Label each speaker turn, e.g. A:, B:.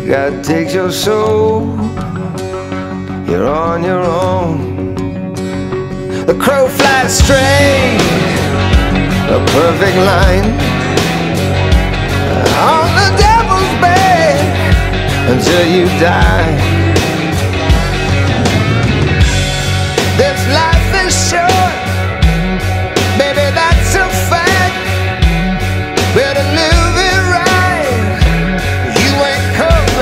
A: God takes your soul, you're on your own. The crow flies straight, a perfect line, on the devil's bed until you die. This life is short.